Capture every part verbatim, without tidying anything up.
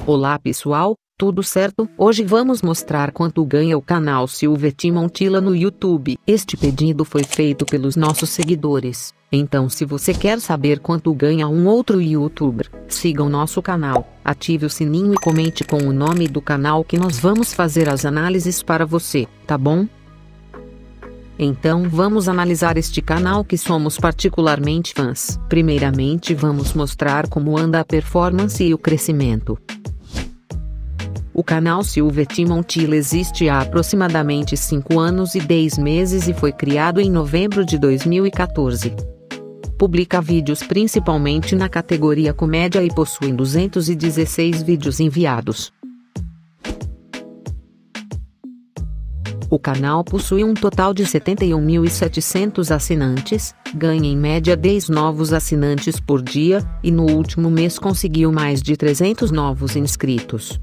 Olá pessoal, tudo certo? Hoje vamos mostrar quanto ganha o canal Silvete Montilla no YouTube. Este pedido foi feito pelos nossos seguidores. Então se você quer saber quanto ganha um outro youtuber, siga o nosso canal, ative o sininho e comente com o nome do canal que nós vamos fazer as análises para você, tá bom? Então vamos analisar este canal que somos particularmente fãs. Primeiramente vamos mostrar como anda a performance e o crescimento. O canal Silvete Montilla existe há aproximadamente cinco anos e dez meses e foi criado em novembro de dois mil e quatorze. Publica vídeos principalmente na categoria comédia e possui duzentos e dezesseis vídeos enviados. O canal possui um total de setenta e um mil e setecentos assinantes, ganha em média dez novos assinantes por dia, e no último mês conseguiu mais de trezentos novos inscritos.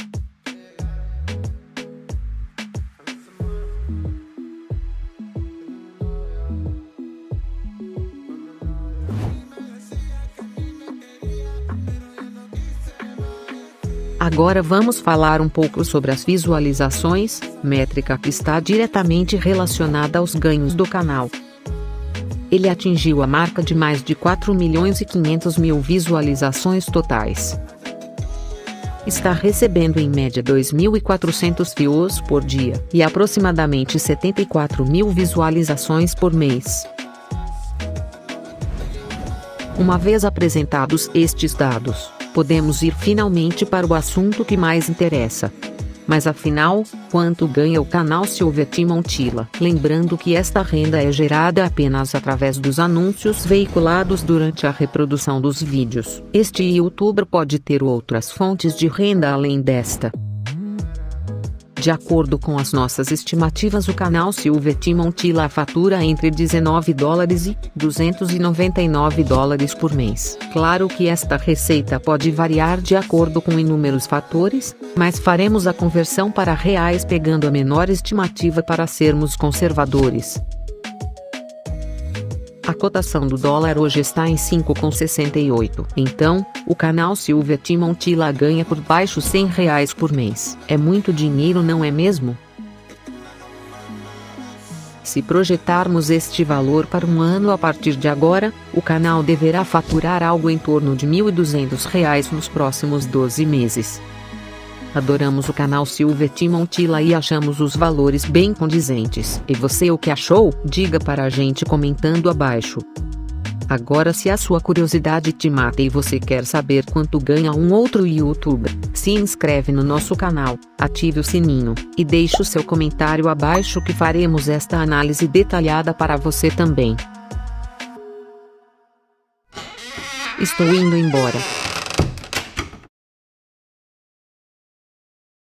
Agora vamos falar um pouco sobre as visualizações, métrica que está diretamente relacionada aos ganhos do canal. Ele atingiu a marca de mais de quatro milhões e quinhentos mil visualizações totais. Está recebendo em média dois mil e quatrocentos views por dia e aproximadamente setenta e quatro mil visualizações por mês. Uma vez apresentados estes dados, podemos ir finalmente para o assunto que mais interessa. Mas afinal, quanto ganha o canal Silvete Montilla? Lembrando que esta renda é gerada apenas através dos anúncios veiculados durante a reprodução dos vídeos. Este youtuber pode ter outras fontes de renda além desta. De acordo com as nossas estimativas, o canal Silvete Montilla fatura entre dezenove dólares e duzentos e noventa e nove dólares por mês. Claro que esta receita pode variar de acordo com inúmeros fatores, mas faremos a conversão para reais pegando a menor estimativa para sermos conservadores. A cotação do dólar hoje está em cinco vírgula sessenta e oito. Então, o canal Silvete Montilla ganha por baixo cem reais por mês. É muito dinheiro, não é mesmo? Se projetarmos este valor para um ano a partir de agora, o canal deverá faturar algo em torno de mil e duzentos reais nos próximos doze meses. Adoramos o canal Silvete Montilla e achamos os valores bem condizentes. E você, o que achou? Diga para a gente comentando abaixo. Agora, se a sua curiosidade te mata e você quer saber quanto ganha um outro youtuber, se inscreve no nosso canal, ative o sininho, e deixe o seu comentário abaixo que faremos esta análise detalhada para você também. Estou indo embora.